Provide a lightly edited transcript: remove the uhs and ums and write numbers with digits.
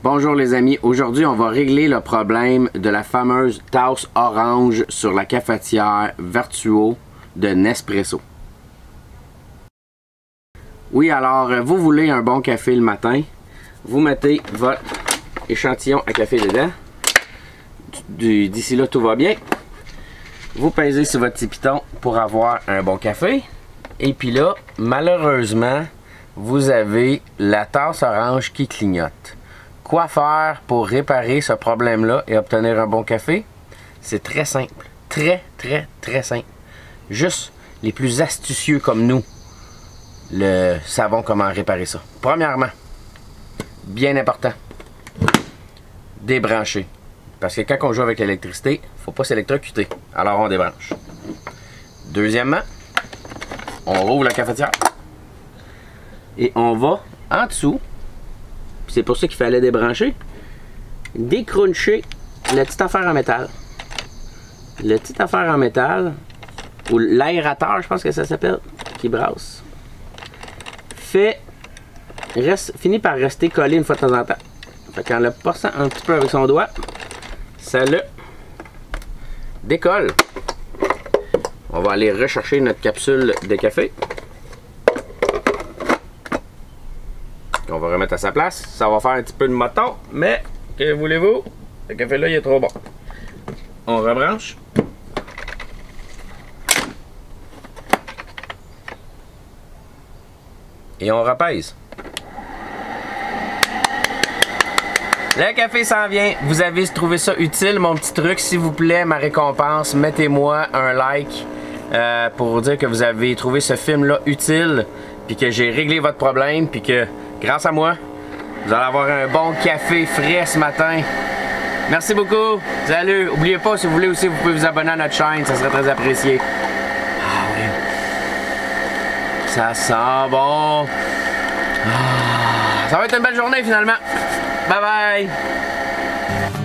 Bonjour les amis, aujourd'hui on va régler le problème de la fameuse tasse orange sur la cafetière Vertuo de Nespresso. Oui, alors vous voulez un bon café le matin, vous mettez votre échantillon à café dedans. D'ici là tout va bien. Vous pèsez sur votre petit piton pour avoir un bon café. Et puis là, malheureusement, vous avez la tasse orange qui clignote. Quoi faire pour réparer ce problème-là et obtenir un bon café? C'est très simple. Très simple. Juste les plus astucieux comme nous le savons comment réparer ça. Premièrement, bien important, débrancher. Parce que quand on joue avec l'électricité, il ne faut pas s'électrocuter. Alors on débranche. Deuxièmement, on rouvre la cafetière. Et on va en dessous. C'est pour ça qu'il fallait débrancher. Décruncher la petite affaire en métal. La petite affaire en métal, ou l'aérateur, je pense que ça s'appelle, qui brasse, finit par rester collé une fois de temps en temps. Fait qu'en le passant un petit peu avec son doigt, ça le décolle. On va aller rechercher notre capsule de café. On va remettre à sa place. Ça va faire un petit peu de moton, mais que voulez-vous? Ce café-là, il est trop bon. On rebranche. Et on repèse. Le café s'en vient. Vous avez trouvé ça utile, mon petit truc? S'il vous plaît, ma récompense, mettez-moi un like pour dire que vous avez trouvé ce film-là utile, puis que j'ai réglé votre problème, puis que grâce à moi, vous allez avoir un bon café frais ce matin. Merci beaucoup. Salut. N'oubliez pas, si vous voulez aussi, vous pouvez vous abonner à notre chaîne. Ça serait très apprécié. Ah oui. Ça sent bon. Ah, ça va être une belle journée finalement. Bye bye.